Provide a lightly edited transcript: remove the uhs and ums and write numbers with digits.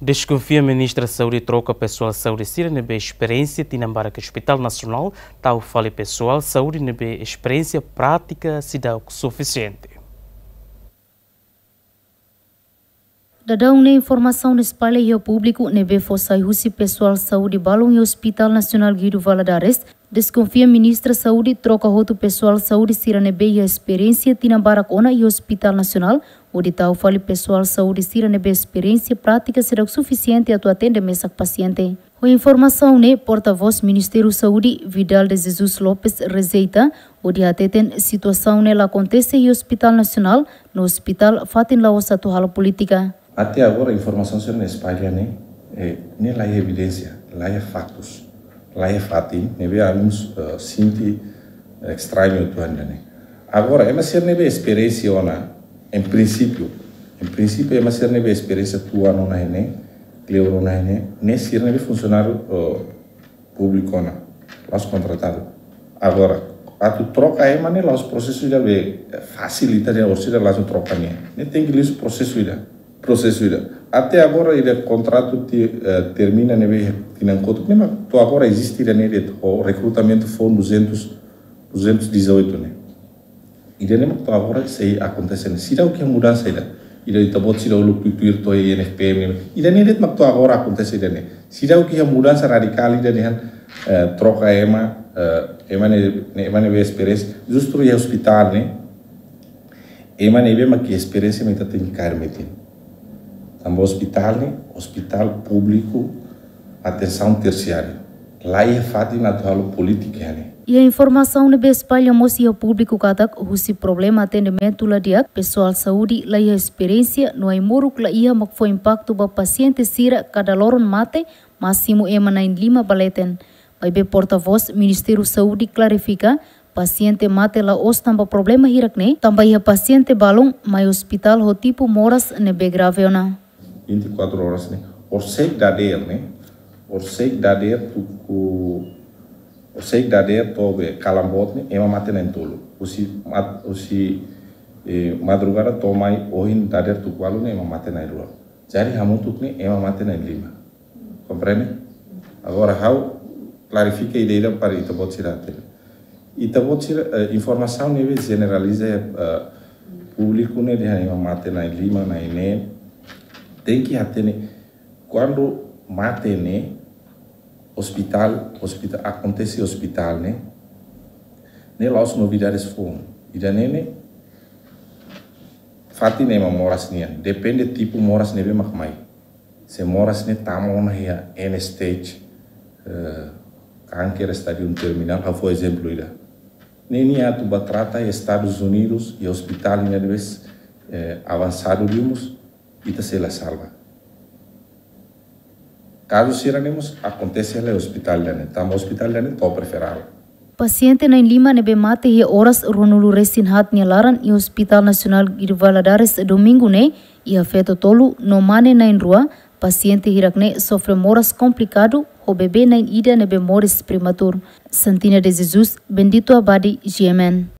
Desconfia ministra da Saúde troca pessoal saúde sira nebe experiência tinambara que Hospital Nacional tal fale pessoal saúde nebe experiência prática se dá o suficiente. Dadang ne informação na espalha e ao público nebe fossai husi pessoal saúde balão e Hospital Nacional Guido Valadares desconfia ministra saúde troca roto pessoal saúde sira nebe e experiência tinambara kona e Hospital Nacional onde tal fale pessoal saúde sira nebe experiência prática será o suficiente a tu atender mesak paciente. A informação ne porta-voz Ministério Saúde Vidal de Jesus Lopes Rezeita onde ateten situação nela acontece e Hospital Nacional no Hospital fatin la ossa tu hala política. Até agora a informação se não espalha nem lá é evidência, lá é fatos, lá é fatim, nem vemos sinti estranho tu anda. Agora é mas ser nem experiência ona, em princípio é mas ser nem experiência tua não é nem, cleo não é nem ser nem funcionário público ona, lá contratado. Agora a tu troca é mas nem lá os processos já vê facilita já os lá os troca nem tem que ler o processo até agora o contrato termina neve tinancoto nem tu agora existe nele o recrutamento foi 218 né e nem tu agora isso acontece se dá o que mudança ida e tá bot se dá o lupitur to NFPM e nem tu agora acontece né se dá o que mudança radical ida né troca ema neve experiência justo o hospital né ema neve mas que experiência me tá tem carmetin também hospital público, atenção terciária. Lá é fácil na tua política. E a informação nebe espalha mocia público katak husi problema atendimento lá diak pessoal saúde lá é experiência no ai moruk lá ia mak foi impacto ba paciente sira cada loron mate máximo ema 95 baleten. Vai be porta-voz Ministério Saúde clarifica paciente mate la os tamba problema hirak ne também a paciente balong mai hospital ho tipo moras nebe grave ona. 24 horas né orsek dader o tobe calambot né ema maten entolo usi madrugada tomai ohin dader tu qualo né ema maten na rua jari hamutuk né ema maten na lima compreende agora how clarifica a ideia para itabot sirate informação né generaliza público né de ema maten na lima na ine tem que atender quando mate né hospital acontece hospital né lá as novidades foram e daí né fati né moras né depende tipo moras né bem mais se moras né tamo na end stage câncer estádio terminal por exemplo ida nem tu batrata Estados Unidos e hospital né vez avançado vimos ita se la salva. Caso siranemos acontece no hospital dane, tamo hospital dane to preferal. Paciente na Lima nebe mate he horas ronulu resin hat nyalaran e Hospital Nacional Guido Valadares domingo ne e afeto tolu no mane na rua paciente hirakne sofre moras complicado o bebê na ida nebe moris prematur. Santina de Jesus, bendito abadi GMN.